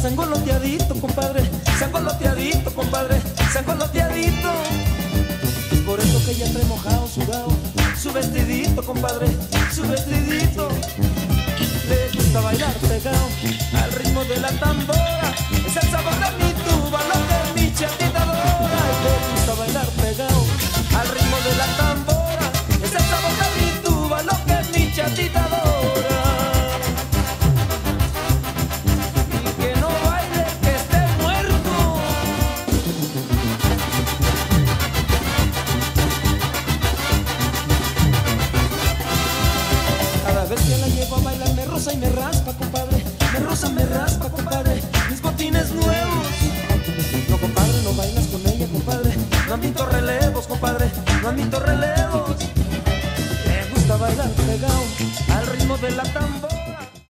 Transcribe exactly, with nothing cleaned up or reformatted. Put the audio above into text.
sangoloteadito, compadre, sangoloteadito, compadre, sangoloteadito. Es por eso que ella trae mojado, sudado, su vestidito, compadre, su vestidito. Le gusta bailar pegado al ritmo de la tambora, es el sabor de mi tuba, lo que mi chatita adora. Le gusta bailar pegado al ritmo de la tambora, es el sabor de mi tuba, lo que mi chatita adora. Y que no baile, que esté muerto. Cada vez que la llevo a bailar me roza y me raspa, compadre, me roza, me raspa, compadre, mis botines nuevos. No, compadre, no bailas con ella, compadre, no admito relevos, compadre, no admito relevos. Le gusta bailar pegado al ritmo de la tambora.